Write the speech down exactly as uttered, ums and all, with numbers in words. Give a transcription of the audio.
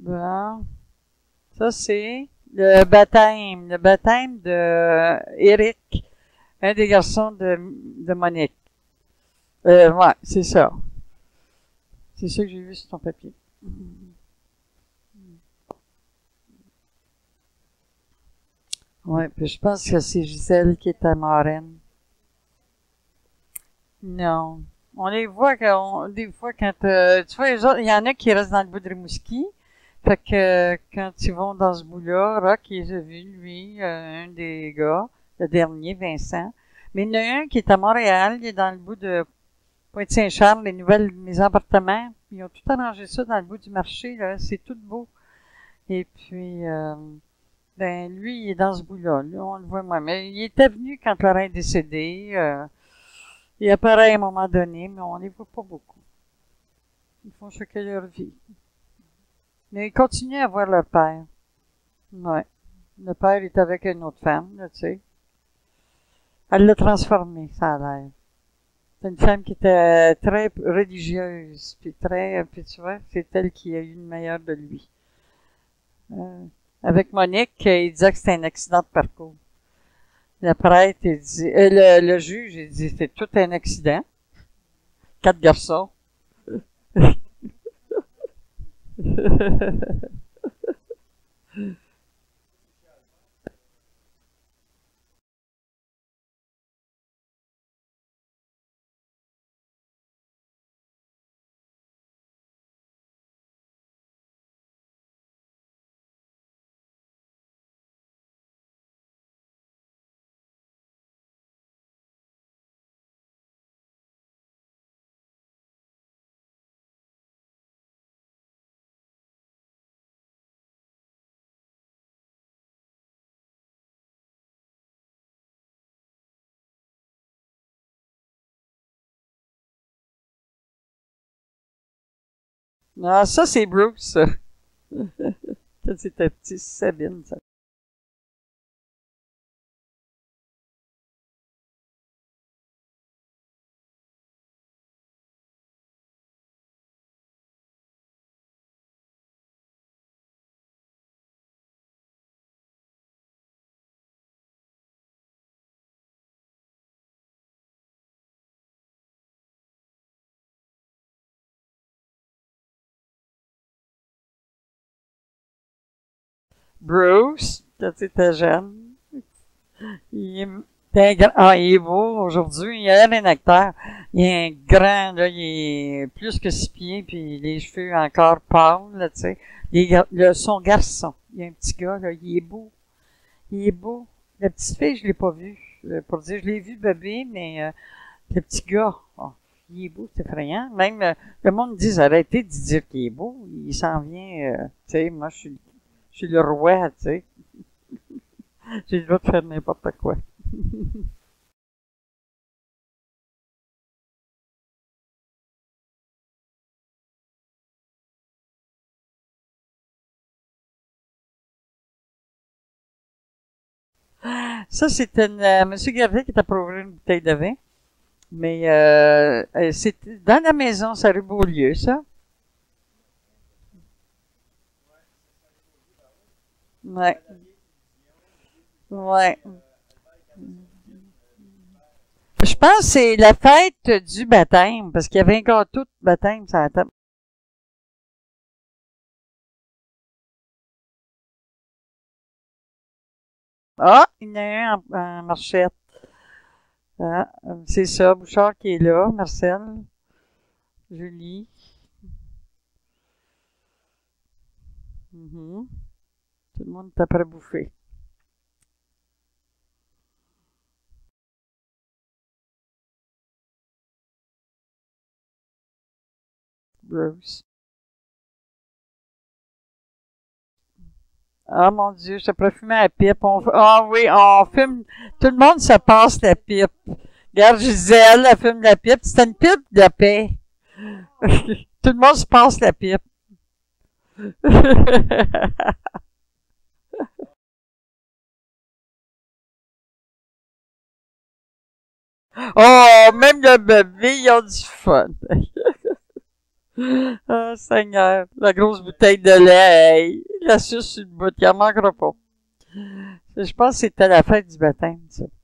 Bon. Ça, c'est le baptême. Le baptême de Eric, un des garçons de, de Monique. Euh, ouais, c'est ça. C'est ça que j'ai vu sur ton papier. Ouais, puis je pense que c'est Gisèle qui est ta marraine. Non. On les voit quand, des fois quand, euh, tu vois, les autres, il y en a qui restent dans le bout de Rimouski. Fait que euh, quand ils vont dans ce bout-là, Rock, il les a vus, lui, euh, un des gars, le dernier, Vincent. Mais il y en a un qui est à Montréal, il est dans le bout de Pointe-Saint-Charles, les nouvelles maisons appartements. Ils ont tout arrangé ça dans le bout du marché, là. C'est tout beau. Et puis, euh, ben, lui, il est dans ce bout-là. Lui, on le voit moins. Mais il était venu quand Laurent est décédé. Euh, il apparaît à un moment donné, mais on les voit pas beaucoup. Ils font chacun leur vie. Mais ils continuent à voir leur père. Ouais. Le père est avec une autre femme, là, tu sais. Elle l'a transformé, ça a l'air. C'est une femme qui était très religieuse, puis très, puis tu vois, c'est elle qui a eu le meilleur de lui. Euh, avec Monique, il disait que c'était un accident de parcours. Le prêtre, il dit, euh, le, le juge, il dit, c'est tout un accident. Quatre garçons. Non, ça, c'est Bruce. Ça, c'était petit Sabine, ça. Bruce, quand il était jeune, il est un grand, ah, il est beau aujourd'hui, il a l'air d'un acteur. Il est un grand, là, il est plus que six pieds, puis les cheveux encore pâles, là, tu sais. Il est gar- le- son garçon, il y a un petit gars, là, il est beau. Il est beau. La petite fille, je l'ai pas vue. euh, Pour dire, je l'ai vu bébé, mais euh, le petit gars, oh, il est beau, c'est effrayant. Même euh, le monde me dit, arrêtez de dire qu'il est beau. Il s'en vient, euh, tu sais, moi, je suis, je suis le roi, tu sais. J'ai le droit de faire n'importe quoi. Ça, c'était une, euh, Monsieur Gervais qui t'a pour ouvrir une bouteille de vin. Mais euh, euh, c'est dans la maison, ça rue Beaulieu, ça. Ouais. Ouais. Je pense que c'est la fête du baptême, parce qu'il y avait un gâteau de baptême sur la table. Ah, il y en a un en, en marchette. Ah, c'est ça, Bouchard qui est là, Marcel, Julie. Mhm. Tout le monde est après bouffer. Bruce. Ah mon Dieu, je te pourrais fumer la pipe. On, ah oui, on fume. Tout le monde se passe la pipe. Regarde Gisèle, elle fume la pipe. C'est une pipe de paix. Tout le monde se passe la pipe. Oh, même le bébé, ils ont du fun. Ah, Seigneur. La grosse bouteille de lait. Hey, la suce sur le bout, il en manquera pas. Je pense que c'était la fête du baptême, ça.